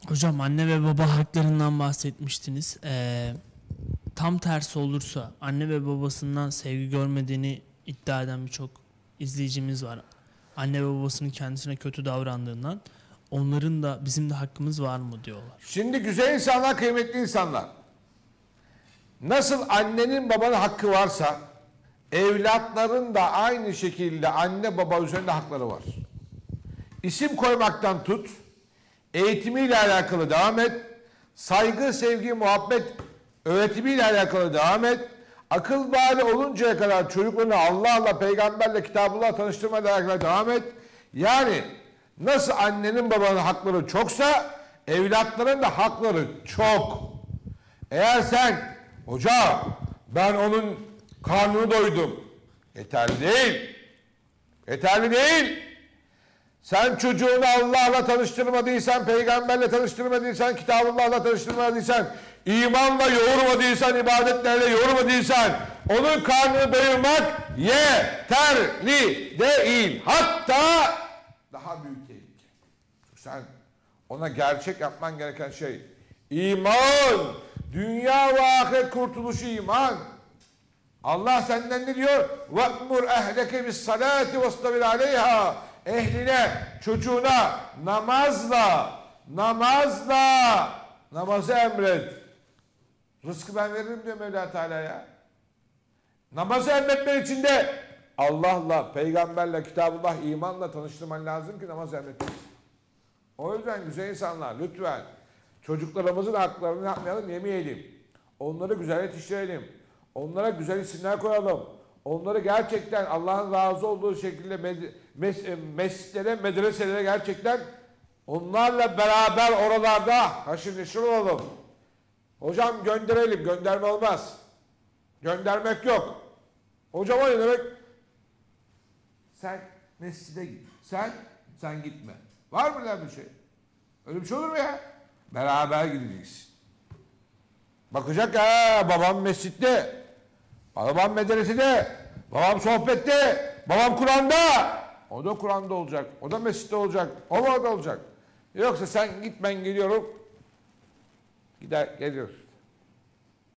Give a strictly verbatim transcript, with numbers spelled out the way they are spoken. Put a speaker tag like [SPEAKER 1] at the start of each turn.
[SPEAKER 1] Hocam anne ve baba haklarından bahsetmiştiniz. Ee, tam tersi olursa anne ve babasından sevgi görmediğini iddia eden birçok izleyicimiz var. Anne ve babasının kendisine kötü davrandığından onların da bizim de hakkımız var mı diyorlar.
[SPEAKER 2] Şimdi güzel insanlar, kıymetli insanlar. Nasıl annenin babanın hakkı varsa evlatların da aynı şekilde anne baba üzerinde hakları var. İsim koymaktan tut, eğitimiyle alakalı devam et, saygı, sevgi, muhabbet öğretimiyle alakalı devam et, akıl bali oluncaya kadar çocuklarını Allah'la, peygamberle, kitabıyla tanıştırmayla alakalı devam et. Yani nasıl annenin babanın hakları çoksa evlatların da hakları çok. Eğer sen hocam ben onun karnını doydum, yeterli değil. Yeterli değil. Sen çocuğunu Allah'la tanıştırmadıysan, peygamberle tanıştırmadıysan, kitabullah'la tanıştırmadıysan, imanla yoğurmadıysan, ibadetlerle yoğurmadıysan, onun karnını doyurmak yeterli değil. Hatta daha büyük tehlike. Sen ona gerçek yapman gereken şey iman. Dünya ve ahiret kurtuluşu iman. Allah senden ne diyor? وَأْمُرْ اَهْلَكَ بِالصَّلَاةِ وَاسْتَبِرْ عَلَيْهَا. Ehline, çocuğuna namazla, namazla, namazı emret. Rızkı ben veririm diyor Mevla Teala ya. Namazı emretmen için de Allah'la, peygamberle, kitabullah, imanla tanıştırman lazım ki namaz emretmesin. O yüzden güzel insanlar lütfen çocuklarımızın haklarını yapmayalım, yemeyelim. Onları güzel yetiştirelim. Onlara güzel isimler koyalım. Onları gerçekten Allah'ın razı olduğu şekilde med mes mescitlere, medreselere gerçekten onlarla beraber oralarda haşır neşir olalım. Hocam gönderelim. Gönderme olmaz. Göndermek yok. Hocam o ne demek? Sen mescide git. Sen, sen gitme. Var mı lan bir şey? Öyle bir şey olur mu ya? Beraber gideceksin. Bakacak ha babam mescitte, babam medresede, babam sohbette, babam Kur'an'da. O da Kur'an'da olacak, o da mescitte olacak, o da olacak. Yoksa sen git ben geliyorum, gider geliyoruz.